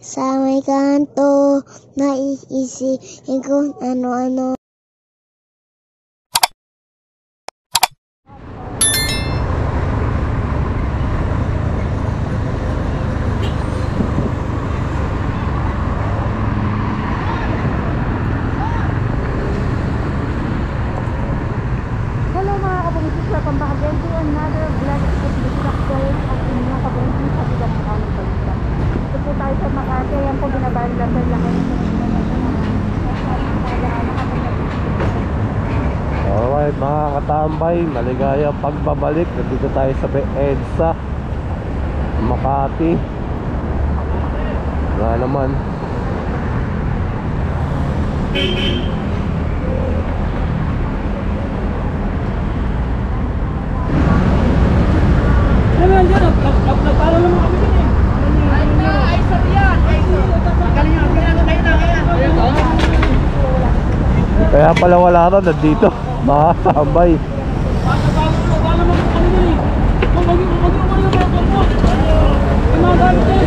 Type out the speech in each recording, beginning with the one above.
Sa may kanto, naiisipin kung ano-ano. Hello mga kabumisis, welcome back again to another vlog of the Sakdal at inyong kabumisis sa bilang ng aming balita. Ito po tayo sa Makati, yan po binabahan lang sa laki. Alright mga katambay, maligayang pagbabalik. Nandito tayo sa EDSA Makati. Wala naman. Nagpalo naman kami din eh. Ay na, ay sir yan. Galing yan, kayo na. Kaya pala wala na nandito mga katambay. Nagpalo naman kami din eh. Kung maging mga kapot. Ay mga gamit din.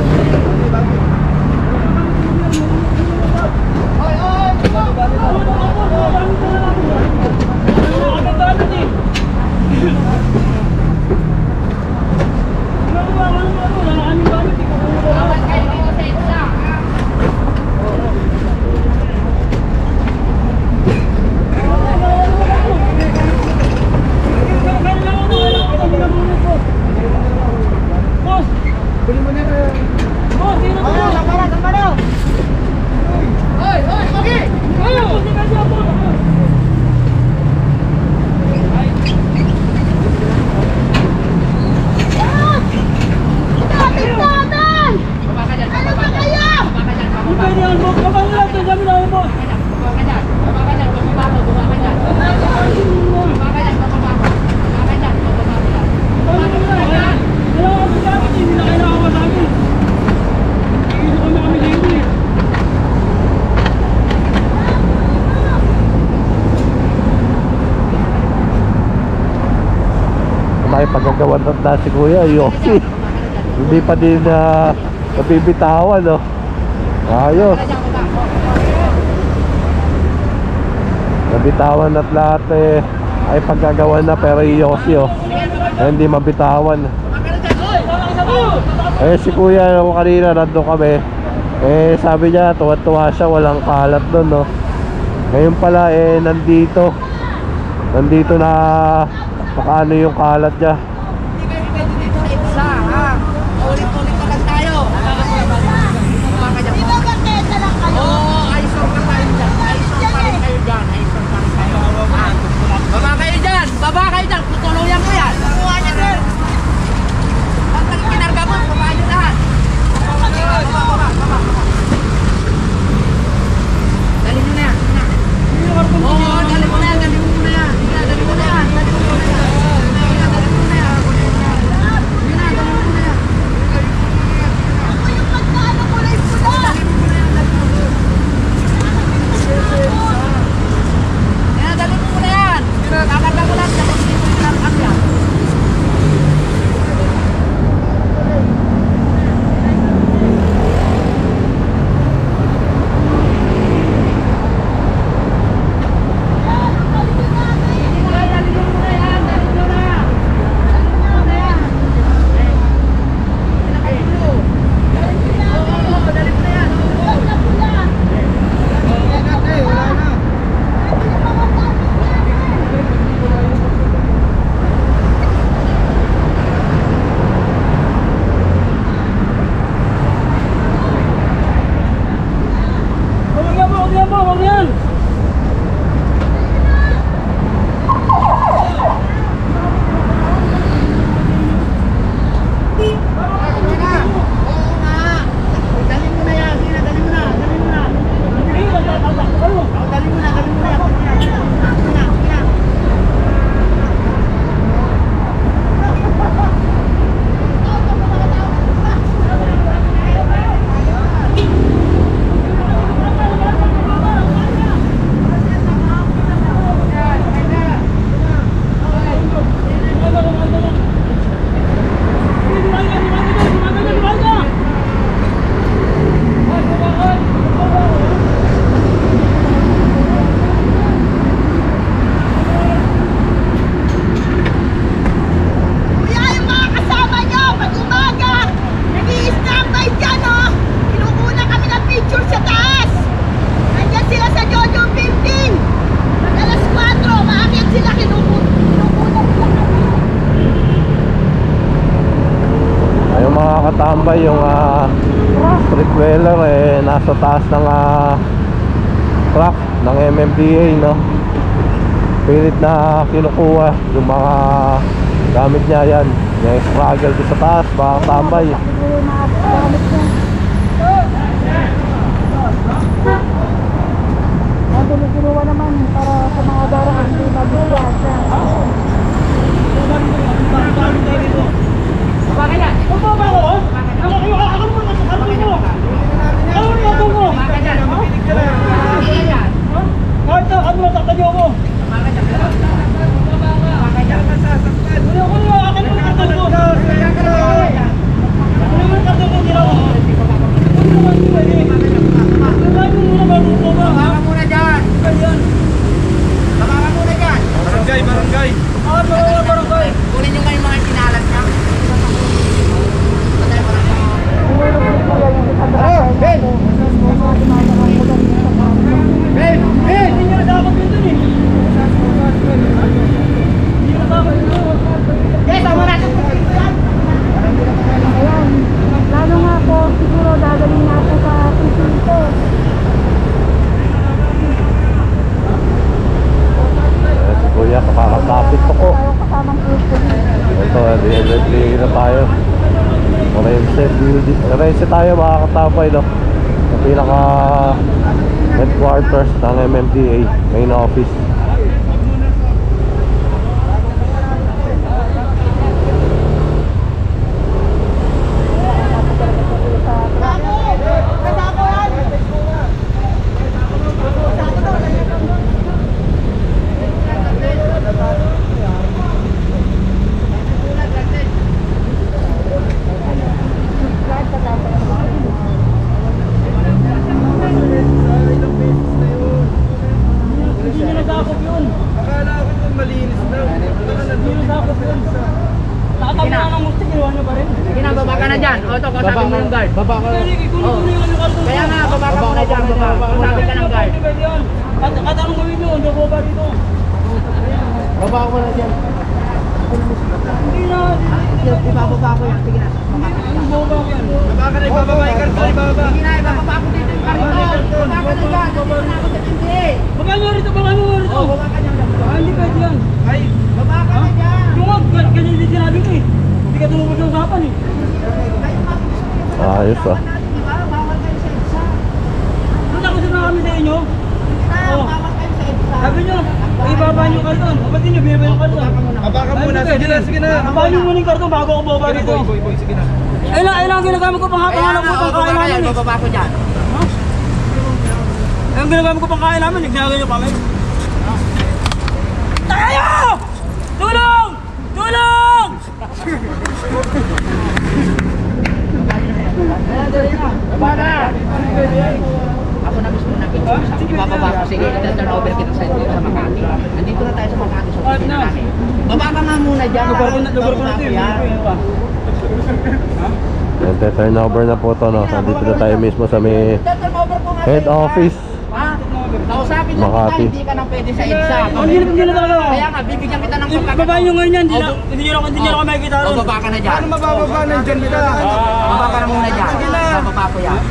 May pagkagawa na si Kuya Yossi. Hindi pa din nabibitawan, no? Ayos. Nabitawan at lahat ay pagkagawa na, pero Yossi hindi mabitawan. Si Kuya kanina nandun kami, sabi niya tuwa-tuwa siya, walang kalat doon, no? Ngayon pala nandito na paano yung kalat niya. Hindi kayo pwede dito sa EDSA, ha? Ulit-ulit na lang tayo. Di ba magketa lang kayo? Oo, ayos pa tayo dyan. Ayos pa rin kayo dyan. Baba kayo dyan. Tutuluyan ko yan. Kuha niya sir. Pag kinarga mo, baba nyo lahat. Baba. Dali nyo na yan. Oo, dali mo na yan. katambay yung street dweller nasa taas ng truck ng MMDA, no? Pilit na kinukuha yung mga gamit niya yan. Yung struggle doon sa taas, baka tambay. Kinuha naman para sa mga daraan hindi mabigyan. Bakit yan? Ano ba ako? Ako mo. Bakit yan? Bakit yan? Kahit na, ano tatanyo mo? Bakit yan? Bakit yan? Akin mo karton ko. Ano yung karton ko? Tira ko. Baba ka muna dyan. Baba ka muna dyan. Barangay. Barangay. Kunin nyo nga yung mga kinalat niya. Ben! Hindi nyo na dapat yun dun eh. Hindi nyo na dapat yun dun. Yes, tama natin. Ayan. Lalo nga po, siguro dadalhin natin sa Pisinto. Si Kuya, kapakapit ko po. Tayo kasamang pulis. Ito, di na tayo. Orense tayo mga katambay, no? Ang pinaka headquarters ng MMDA, main office. Hindi nyo na dapat yun. Akala ko kung malinis na. Hindi nyo na dapat yun. Nakatabi na ng gusto, kinuha nyo pa rin. Kinababa ka na dyan. O, ito, kausapin mo yung guard. Baba ka. Kunin yung karton ko. Kaya nga, baba ka muna dyan. Kausapin ka ng guard. Hindi pwede yun. At anong gawin nyo? Hindi ako ba dito? Baba ko na dyan. Hindi na. Ibababa ko yan. Sige na. Anong boba ko yan? Baba ka na, ibababa yung karton, ibababa. Sige na, ibababa ko dito yung karton. Baba ka na dyan. Dito na ako sa tindi. Baba mo rito, baba mo rito. O, baba ka dyan. Hindi pwede yan. Ay, Baba ka na dyan. Yung mga ganyan din sinabi ko eh. Hindi ka tumubos ng usapan eh. ayos ah. Diba? Bawal kayo sa EDSA. Punta ko na kami sa inyo. Oo. Bawal kayo sa EDSA. Sabi nyo, ibaba nyo yung karton. Ba't nyo binibay yung karton? Baba ka muna, sige na, sige na. Baba nyo muna yung karton bago ako baba dito. Boy, sige na. Ayun lang ginagamit ko pang Kaya pangalan nga, ko pang baba kain ka namin yan. eh. Bababa ko dyan. Ayun ginagamit ko pang kain namin eh. Ginagawa nyo pa kami. Tayo! Tulong! Tulong! Baba na! Ako na mismo nakikita. Ibababa ko. Sige, i-turn over kita sa Makati. Nandito na tayo sa Makati. So, At sige na. na namin. Baba ka nga muna dyan. Lugar ko na Bababa ito ko eh. yan. Turnover na po to, no? Nandito na tayo mismo sa may I-turn over ko nga head sa'yo. office. Ha? Kausapin lang Makati. kita, hindi ka nang pwede sa EDSA. Hindi na talaga. Kaya nga, bibigyan kita ng Baba nyo ngayon yan. Hindi nyo ako makikita O, ron. baba ka na dyan. Ano mabababa nandyan ka? Baba ka na muna dyan. Bababa ko yan.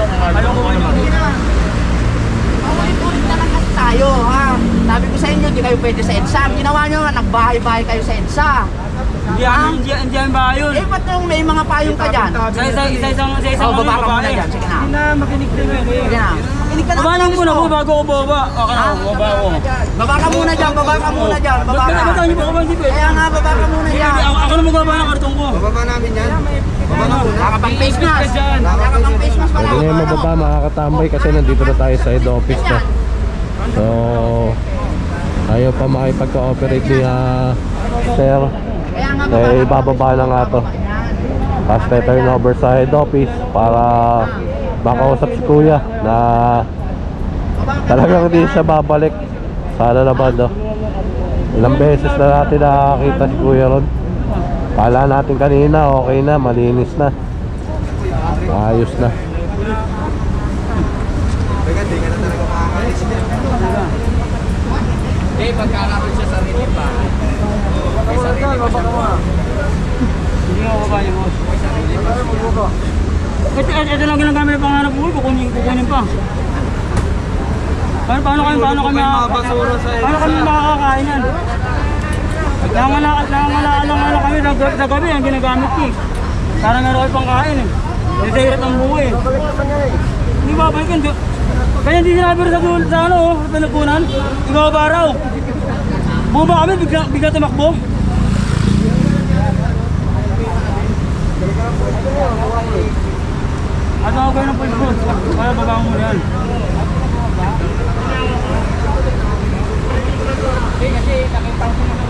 Paulit-ulit na lang kasi tayo, ha? Sabi ko sa inyo, hindi kayo pwede sa EDSA. Ang ginawa nyo, nagbahay-bahay kayo sa EDSA. Hindi yan ba yun? Eh, ba't yung may mga payong ka dyan? Isa-isang O, baba ka muna dyan. Sige na. Hindi na, makinig din eh. Sige na. Kinig ka na. Baba lang muna ako bago ako baba. Okay na, baba ako. Baba ka muna dyan. Baba ka muna dyan. Baba ka. Ba't nyo pa ako ba hindi pwede? Kaya nga, baba ka muna dyan. Ako na magbaba ng karton ko. Baba namin yan. Baba na muna. Nakapang face mask. Nakapang face mask pala. Hindi na mababa mga katambay kasi nandito na tayo sa head office na. So, ayaw pa makipag-cooperate ni sir. Kaya nga, Eh, ibababa na nga to. Tapos turnover sa head office para makausap si kuya na talagang hindi siya babalik. Sana naman, no? Ilang beses na natin nakakita si kuya ron. Kala natin kanina okay na, malinis na, ayos na. Eh, pagkakaroon siya sa sarili pa. May sarili pa siya. Hindi nga baba niyo, boss. May sarili pa siya. Ito lang ginagamit ng panganap buhay, kukunin pa. Paano kami makakakainan? Nangangalaan lang kami sa gabi ang ginagamit ko. Para meron kayo pang kain eh. Hindi sa hirap ng buhay eh. Hindi ba balikin? Kaya hindi sinabi rin sa ano, sa pinagkunan. Ikaw ba raw? Bumaba kami, bigla tumakbo. At ako kayo ng pulsod, kaya babang mo yan. Kasi nakita ko na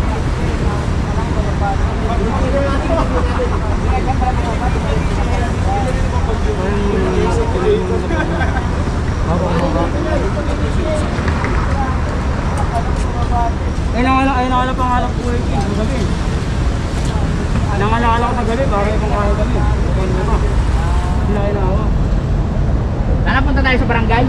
ay nangala pangalak po yung gabi. Nangala ko sa gabi, bakit kung kaya gabi? Saan punta tayo sa barangay?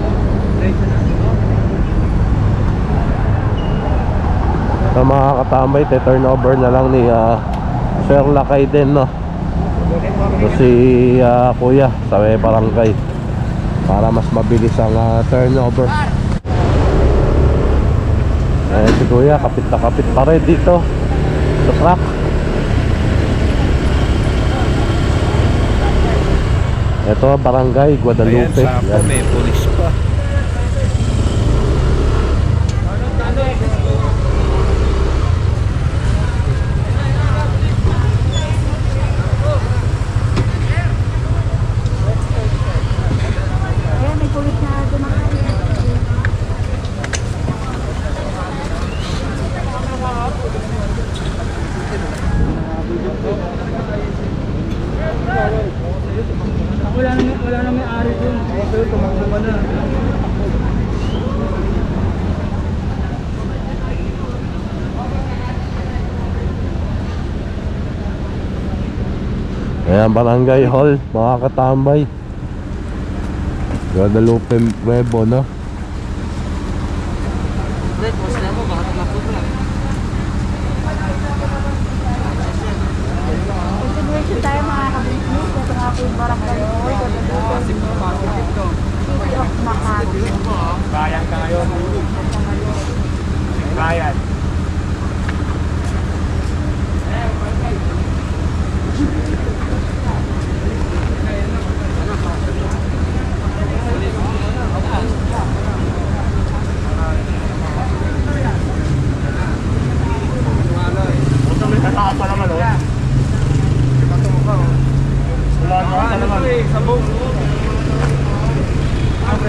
Sa mga katambay, turnover na lang ni Sir Lakay din, no? So, si Kuya sa may barangay para mas mabilis ang turnover. Si Kuya kapit na kapit pa rin dito sa truck. Ito barangay Guadalupe. Ayan, sa may pulis pa. Wala na may ari dun. Pero tumakbo ka na. Ayan, barangay hall, mga katambay. Guadalupe Nuevo, no? Continuation tayo mga kabisnes. Ito nga po yung barangay hall. City of Makati. Bayan ka ngayon. Bayan. Sabong. Okay.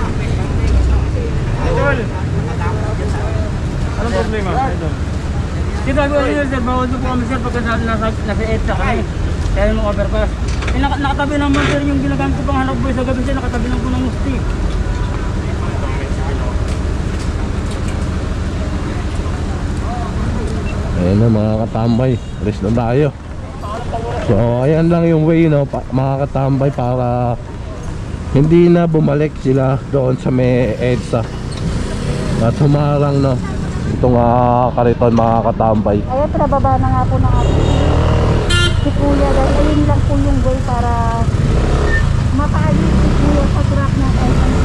Idol. Anong problema? Idol. Kita ko yun sir, bawal po kami sir pagka nasa EDSA kami. Kaya yung overpass. Nakatabi naman sir yung ginagamit ko pang hanap buhay sa gabi sir, nakatabi lang po ng musti. Ayan na mga katambay, alis na tayo. So ayan lang yung way, no, mga katambay, para hindi na bumalik sila doon sa may EDSA at humarang, no, itong kariton, mga katambay. Ayun, pinababa na nga po ng si Kuya. Dahil ayun lang po yung way para mapaalis si Kuya sa truck ng SM.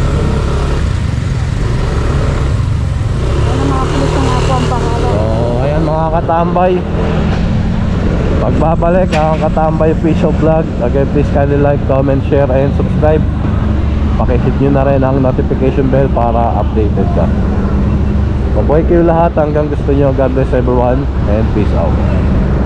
Ayun, mga pulis na nga po ang pangalan. So ayan mga katambay, pagbabalik ang Katambay Official Vlog. Again, please kindly like, comment, share, and subscribe. Pakihit nyo na rin ang notification bell para updated ka. Mabuhay kayo lahat hanggang gusto nyo. God bless everyone and peace out.